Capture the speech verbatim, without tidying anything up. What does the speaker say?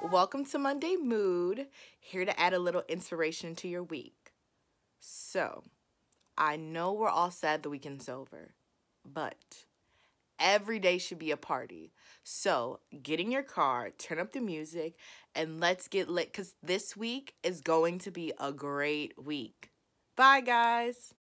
Welcome to Monday Mood, here to add a little inspiration to your week. So, I know we're all sad the weekend's over, but every day should be a party. So, get in your car, turn up the music, and let's get lit because this week is going to be a great week. Bye, guys.